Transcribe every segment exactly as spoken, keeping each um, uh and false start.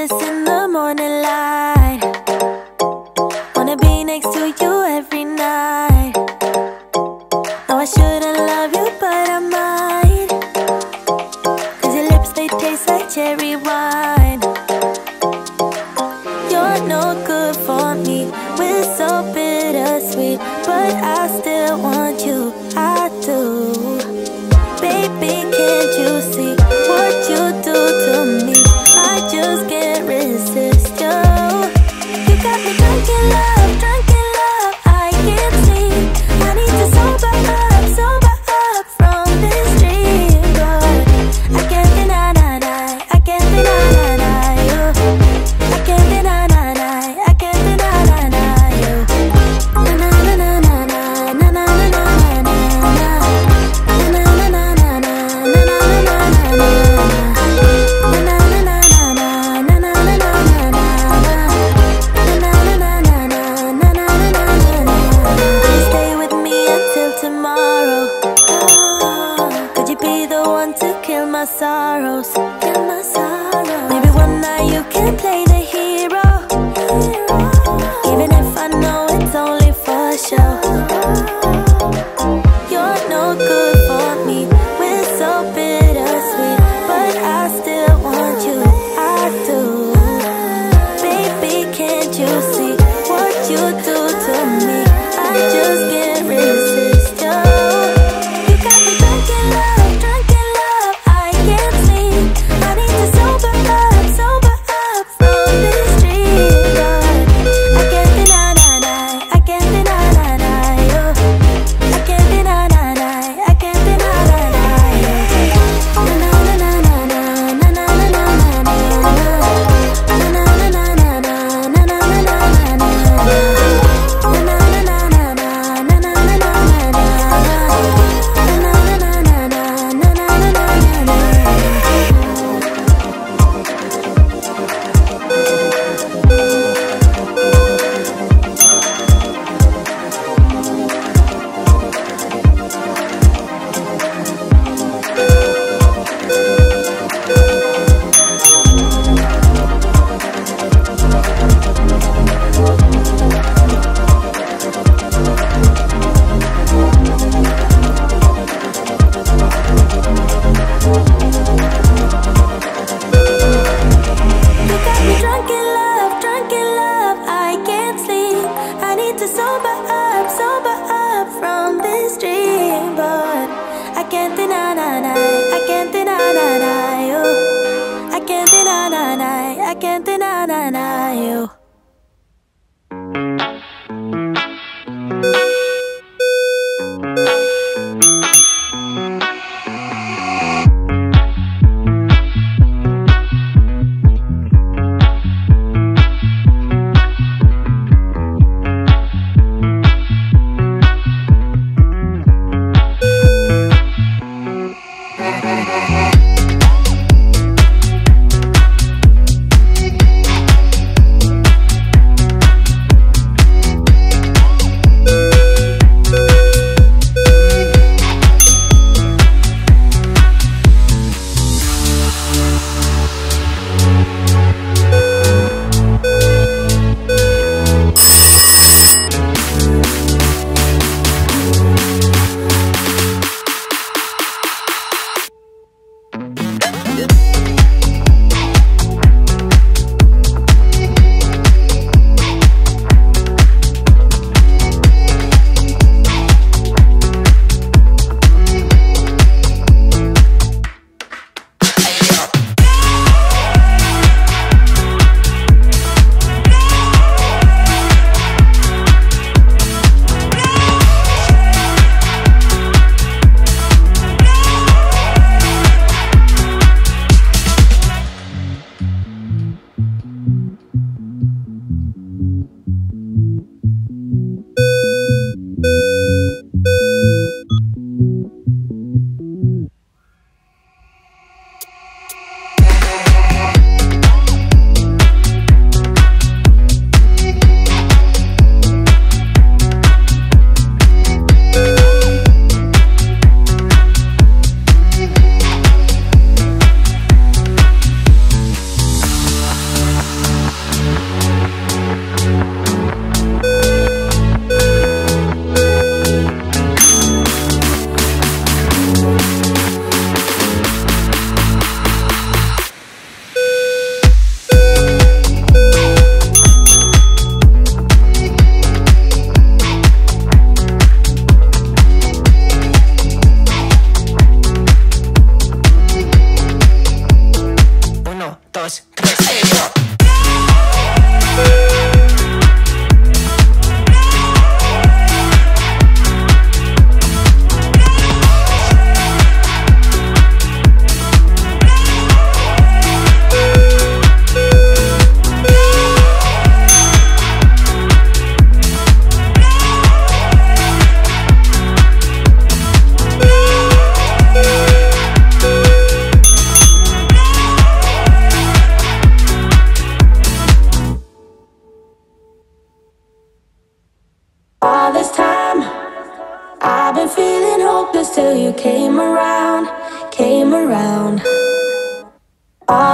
us in the morning light. Wanna be next to you every night. No, I shouldn't love you, but I might. Cause your lips, they taste like cherry wine. You're no good for me, we're so bittersweet, but I still want you, I do. Baby, can't you see what you do to me? I just can't resist you. You got me drunk in love, drunk in love, I can't sleep. I need to sober up, sober up from this dream. But I can't deny, deny, I can't deny, deny you. I can't deny, deny, I can't deny, deny you. Na na na na na na na na na na na na. Na na na na na na na na na na na. Stay with me until tomorrow. Could you be the one to kill my sorrows? Kill my sorrows. Maybe one night you can play the hero, even if I know it's only for show. You're no good for me, we're so bittersweet, but I still want you, I do. Baby, can't you see what you do to me? I just can't resist you. You got me drunk in love, drunk in love, I can't sleep. I need to sober up, sober up from this dream. But I can't deny, deny, I can't deny, deny you. I can't deny, deny, I can't deny, deny you. Na na na na na na na na na na na. Na na na na na na na na na na na. Na na na na na na na na na na. Na na na na na na na na na na. Na na na na na na na na na na. You got me drunk in love, drunk in love, I can't sleep. I need to sober up, sober up from this dream. But I can't deny, deny, I can't deny, deny you. I can't deny, deny, I can't deny, deny you.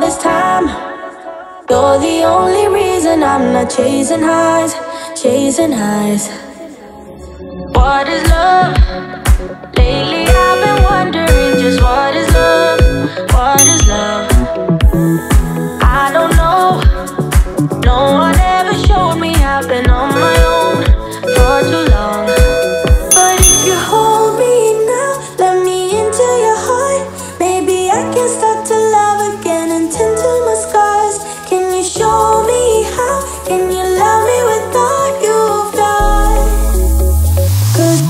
this time. You're the only reason I'm not chasing highs, chasing highs. What is love? Lately I've been wondering just what is love, what is love? I don't know, no one ever showed me. I've been on my own for too long. But if you hold me now, let me into your heart, maybe I can start to love again and tend to my scars. Can you show me how? Can you love me without you've done? 'Cause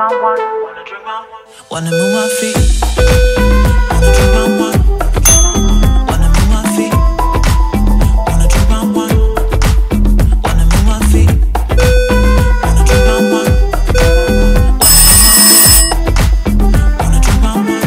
Wanna move my feet, wanna drink my wine. Wanna move my feet, wanna drink my wine. Wanna move my feet, wanna drink my wine. Wanna drink my wine.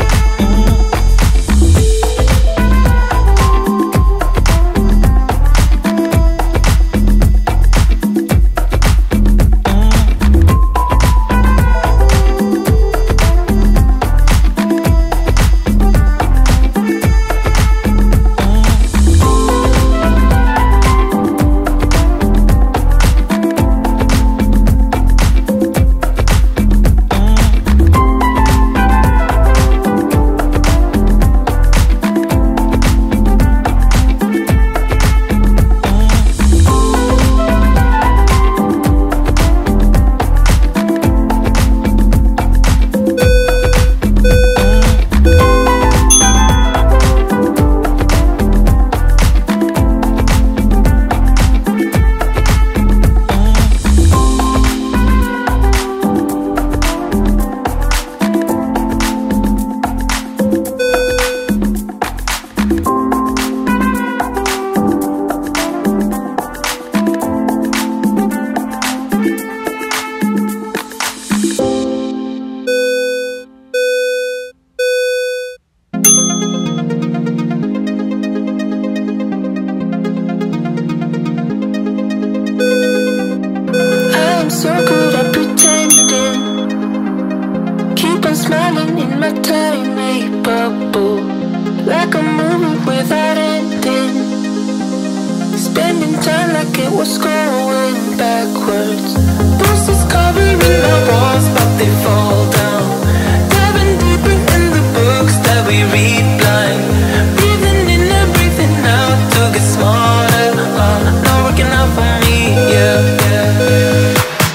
I'm so good at pretending. Keep on smiling in my tiny bubble, like a movie without ending. Spending time like it was going backwards. Bruises covering our walls, but they fall down. Diving deeper in the books that we read blind. Breathing in and breathing out to get smarter. Uh, not working out for me, yeah, yeah, yeah.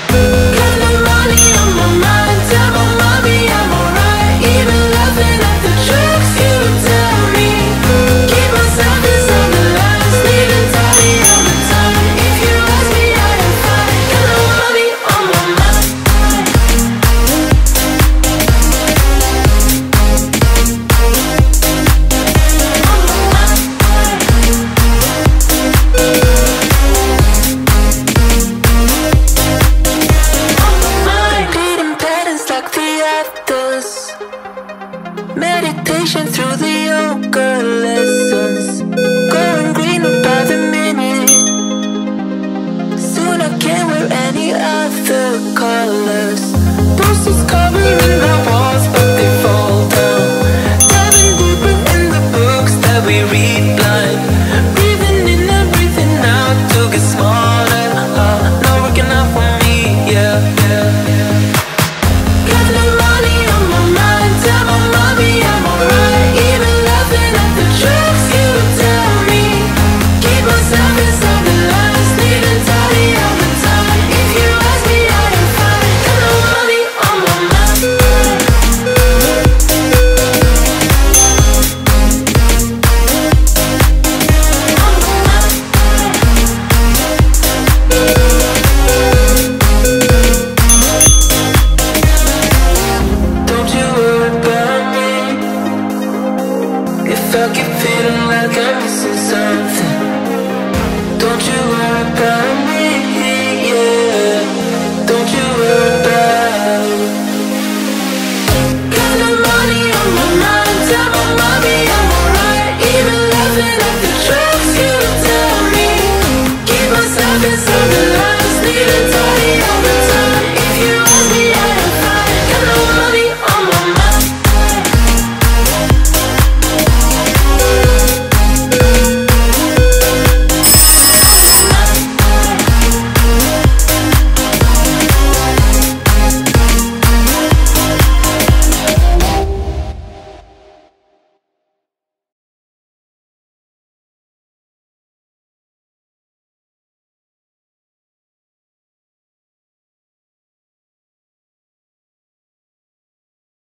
Meditation through the yoga lessons, going greener by the minute. Soon I can't wear any other colors. Bruises covering my walls.